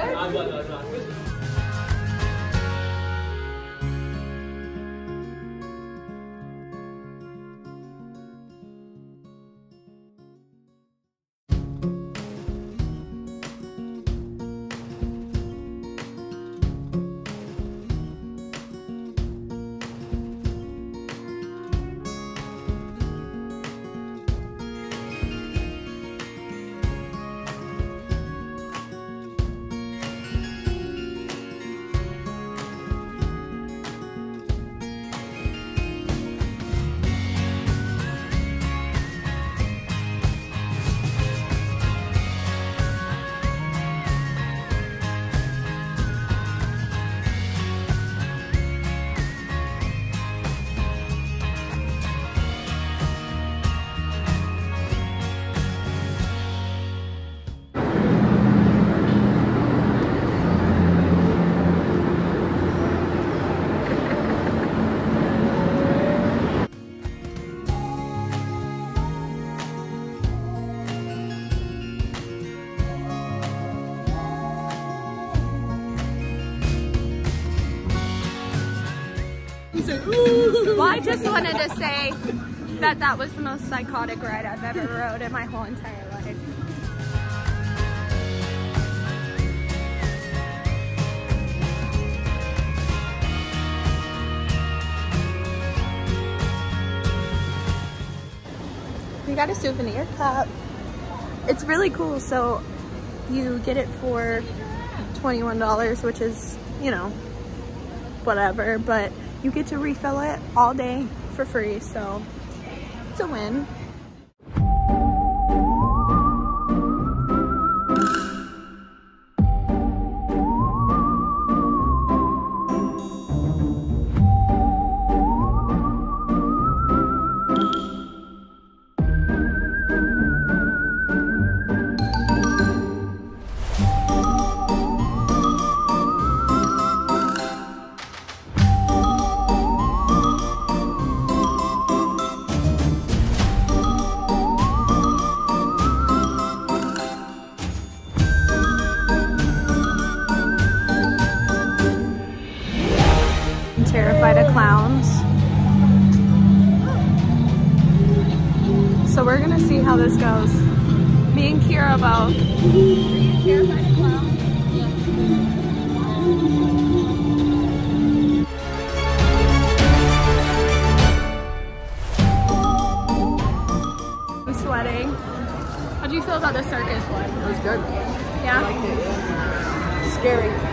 Well, I just wanted to say that that was the most psychotic ride I've ever rode in my whole entire life. We got a souvenir cup. It's really cool. So you get it for $21, which is, you know, whatever, but you get to refill it all day for free, so it's a win. Terrified of clowns. So we're gonna see how this goes. Me and Kira both. Terrified of clowns? I'm sweating. How do you feel about the circus one? It was good. Yeah? I liked it. Scary.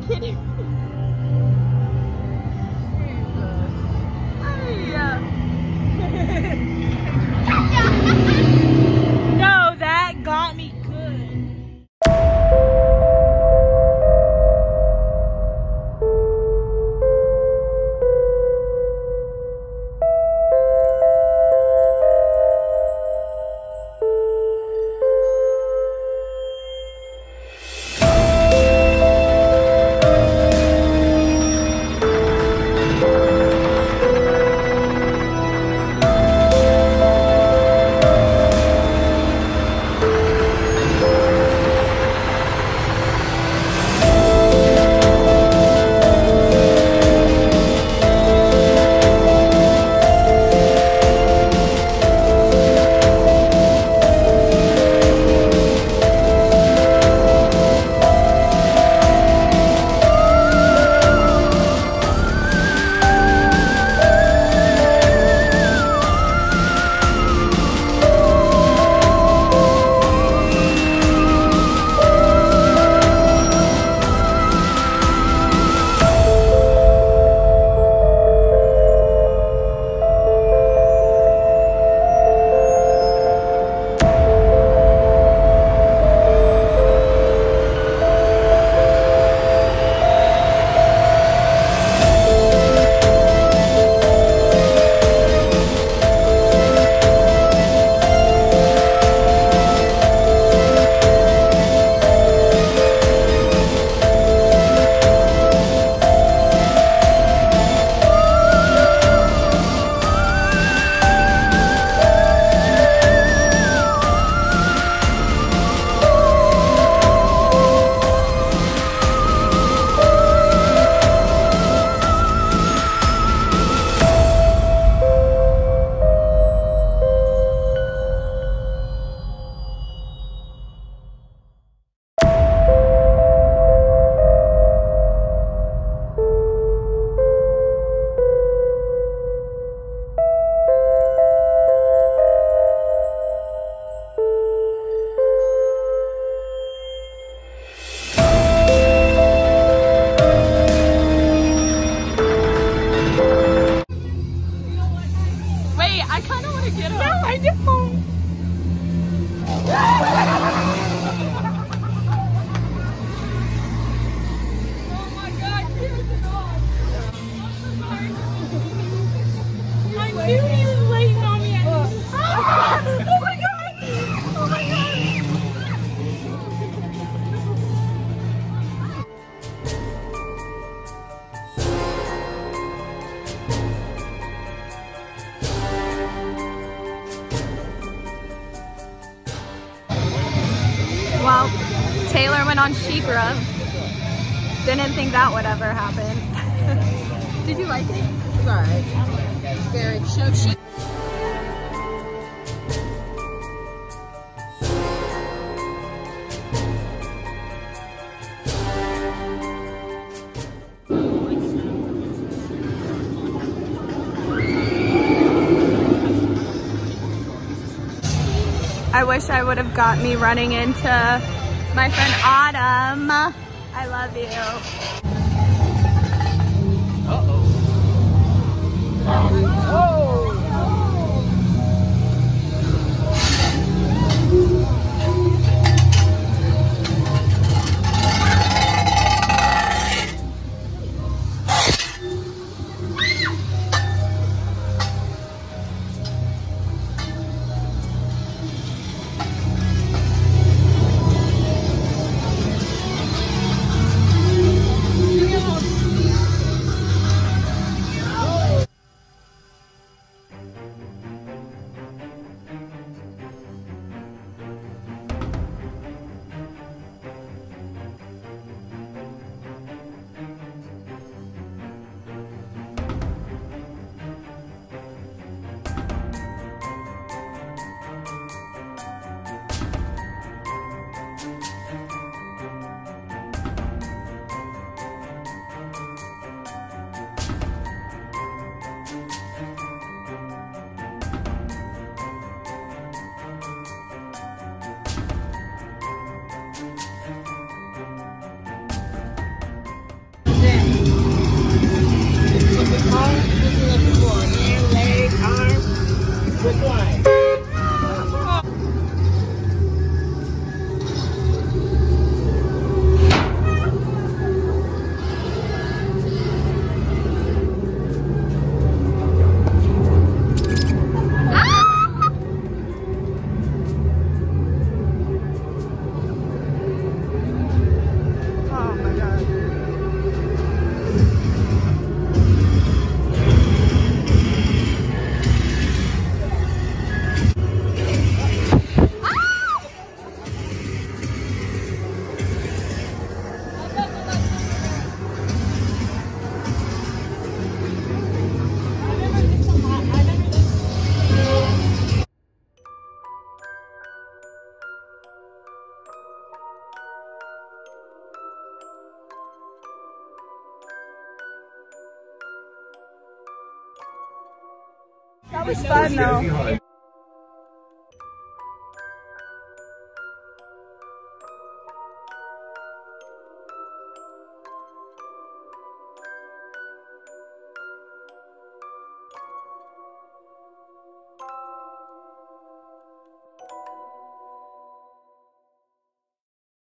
kidding me? No, that got me good. Well, Taylor went on Sheikra. Didn't think that would ever happen. Did you like it? It's alright. Scary. Show sheep. I wish I would have got me running into my friend Autumn. I love you. That was fun though.